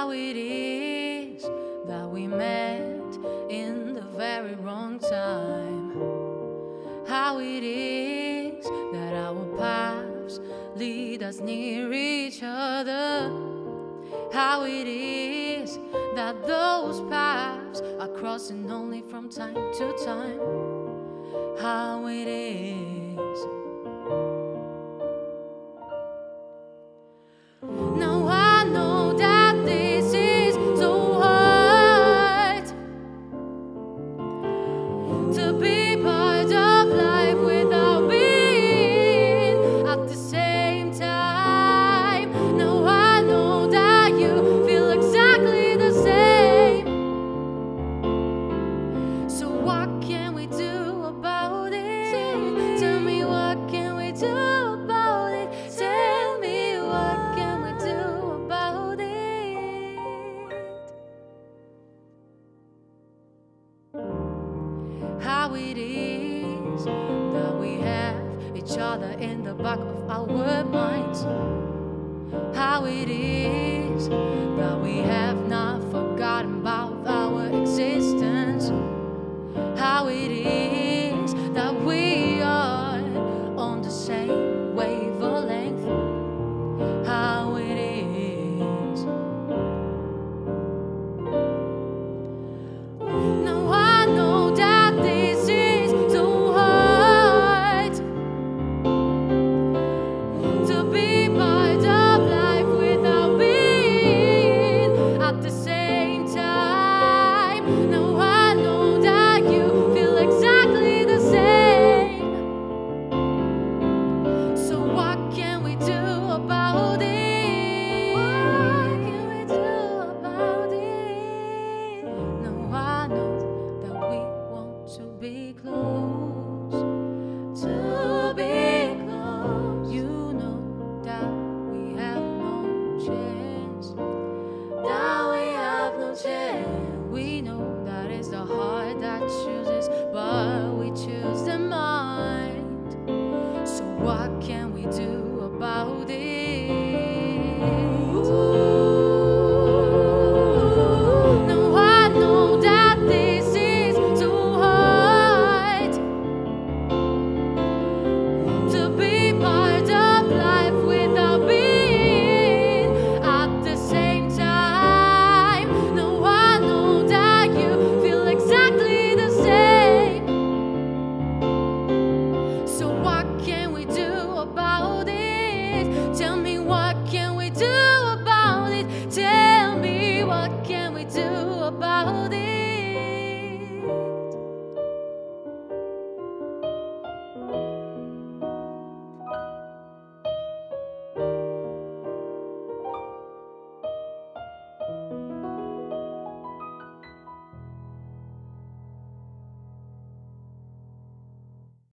How it is that we met in the very wrong time. How it is that our paths lead us near each other. How it is that those paths are crossing only from time to time. How it is. Now I know that this is so hard, to be part of life without being at the same time. Now I know that you feel exactly the same. So what can we do about it? Tell me, what can we do about it? Tell me, what can we do about it? How it is that we have each other in the back of our minds. How it is